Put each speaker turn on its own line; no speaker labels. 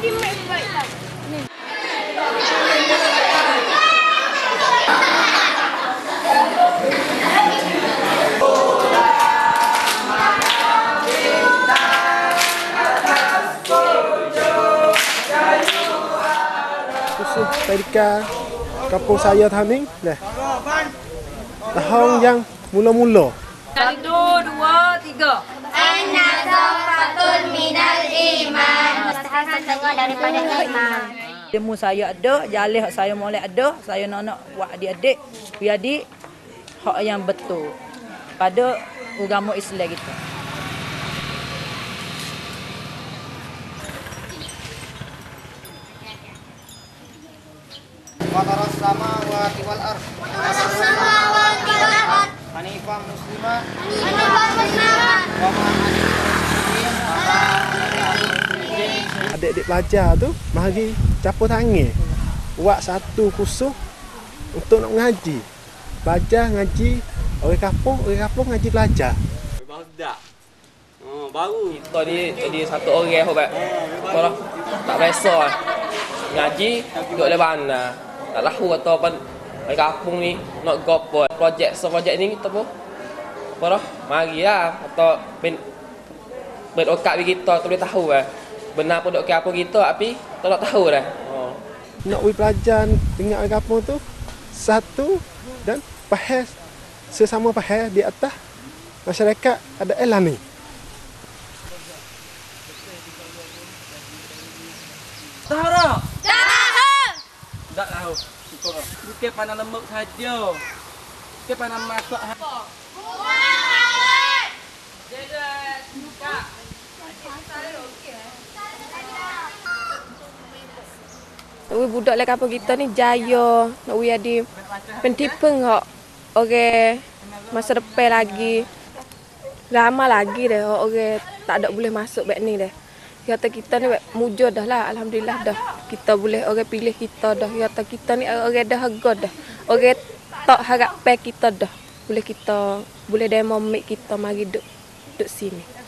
Tadika kampung saya Taning dah. Tahun yang mula-mula.
1, 2, 3.
Anna safatul minal iman. Mustahil setengah daripada iman.
Ilmu saya ada, jalih saya molek ada, saya nak buat adik-adik, biar adik hak yang betul pada agama Islam kita.
Fataras samawati wal ardh.
Fataras samawati wal ardh.
Hanifah muslimah.
Hanifah muslimah.
Adik-adik pelajar tu mari capur tangan. Buat satu khusus untuk nak mengaji. Belajar ngaji orang kampung ngaji belajar.
Baru dah. Baru kita ni jadi satu orang hobat. Kalau tak biasa ngaji duduk leban lah. Tak tahu atau apa orang kampung ni nak gopo projek ni kita pun apa dah marilah atau ben okak kita tu boleh tahu lah. Benar pun dok ke apa kita tapi tak nak tahu dah.
Nak we pelajar dengan orang kampung tu satu dan faham sesama faham di atas masyarakat ada elan ni.
Tahu
Tahu.
tak tahu. Bukan pandang lembut saja. Bukan pandang masak.
Nak budak lek kampung kita ni jaya, nak ada pentipeng hok. Okey, masa depan lagi. Lama lagi dah okey tak ada boleh masuk bab ni dah. Kata kita ni mujur dah lah, alhamdulillah dah. Kita boleh orang pilih kita dah. Kata kita ni orang dah harga dah. Orang tak harap kita dah. Boleh kita boleh demo mik kita mari duk sini.